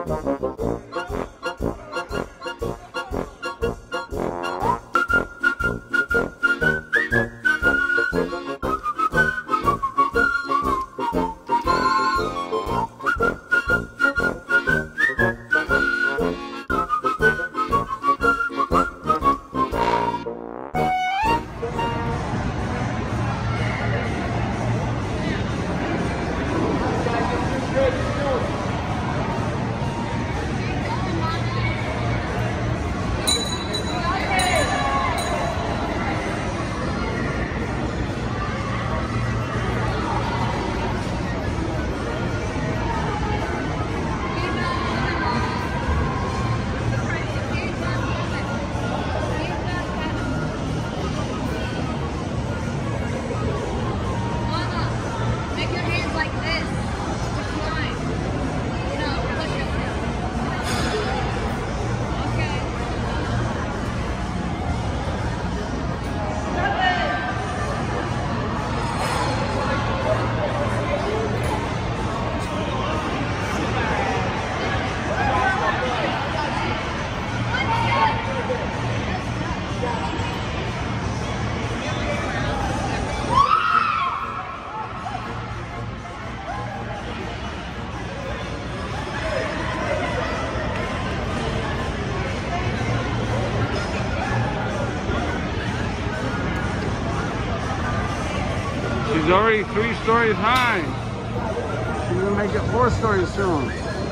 She's already 3 stories high. She's gonna make it 4 stories soon.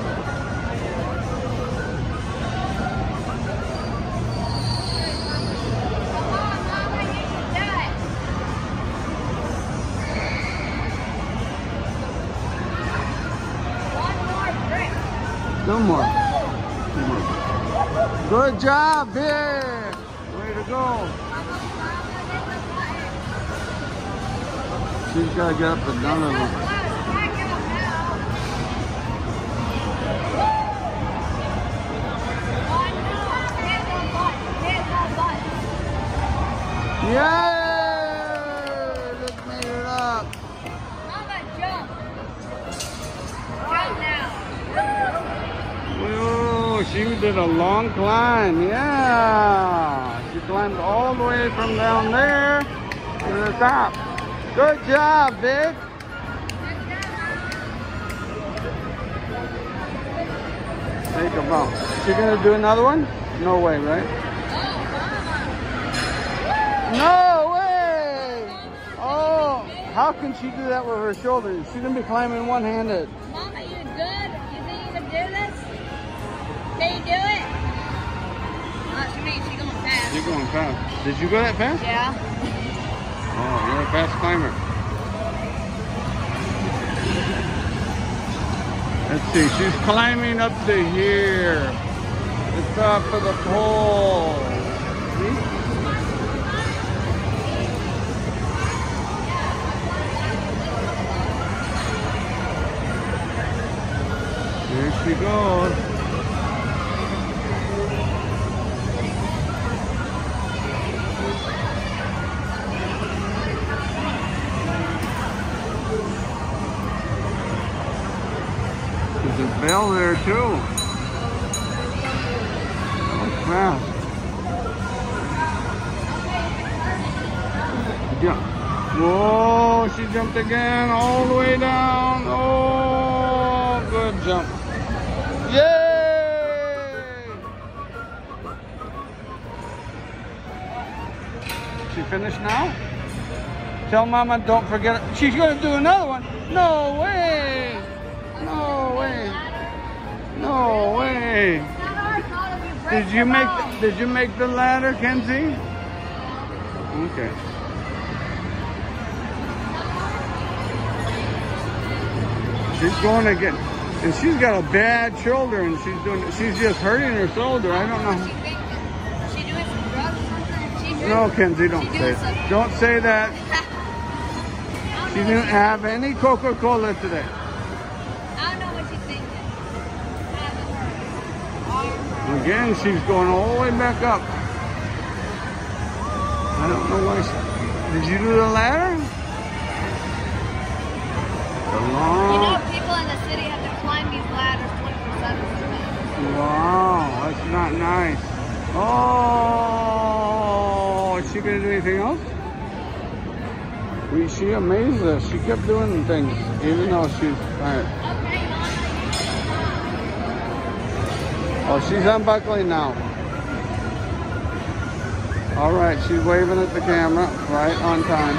No more. Good job, Vic. Way to go. She's got to get up and down of them. Yay! Just made it up. Mama, jump. Jump now. Whoa, she did a long climb. Yeah. She climbed all the way from down there to the top. Good job, Vic. Take a bump. She gonna do another one? No way, right? No way! Oh, how can she do that with her shoulders? She's gonna be climbing one-handed. Mama, you good? You think you can do this? Can you do it? She's going fast. You're going fast. Did you go that fast? Yeah. Oh, you're a fast climber. Let's see, she's climbing up to here. The top of the pole. See? Here she goes. There's a bell there too. That's fast. Yeah. Whoa, she jumped again all the way down. Oh, good jump. Yay! She finished now? Tell Mama don't forget it. She's gonna do another one. No way! No way! No way! Did you make the ladder, Kenzie? Okay. She's going again. And she's got a bad shoulder and she's just hurting her shoulder. I don't know. Is she doing some drugs or something? No, Kenzie, don't say that. Don't say that. She didn't have any Coca-Cola today. I don't know what she's thinking. Again, she's going all the way back up. I don't know why did you do the ladder? The long... You know, people in the city have to climb these ladders 24/7 sometimes. Wow, that's not nice. Oh, is she gonna do anything else? She amazed us. She kept doing things even though she's tired. Oh, she's unbuckling now. All right, she's waving at the camera right on time.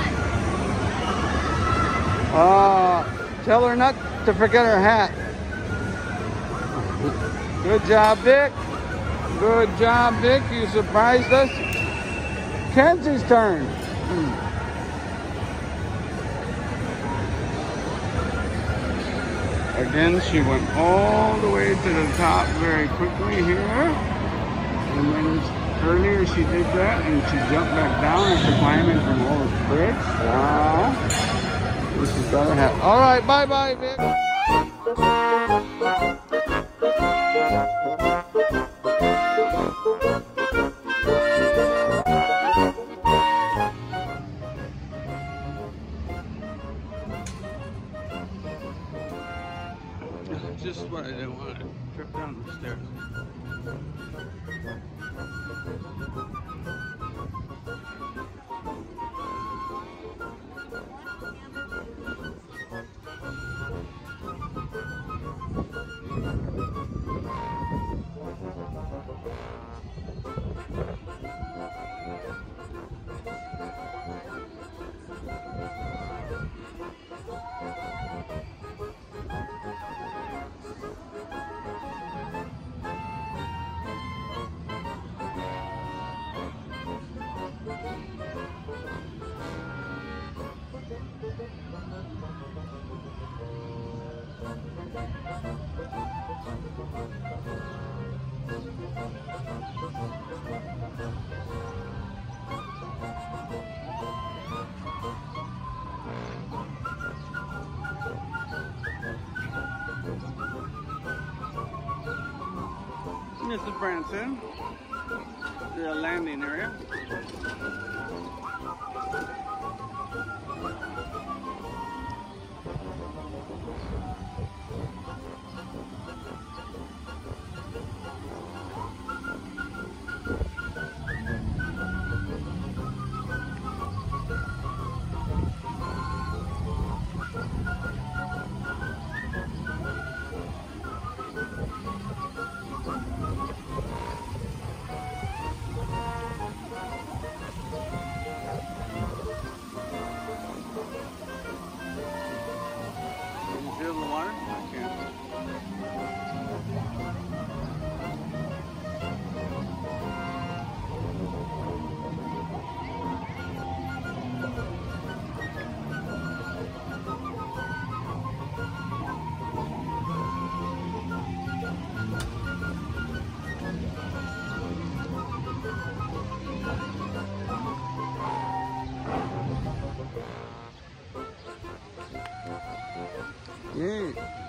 Tell her not to forget her hat. Good job, Vic. Good job, Vic. You surprised us. Kenzie's turn. Again, she went all the way to the top very quickly here. And then earlier she did that and she jumped back down after climbing from all the bricks. Wow. This has got her hat. All right, bye-bye, Vic. Just what I didn't want to trip down the stairs. This is Branson, the landing area. Feel the water? I can't. Yeah.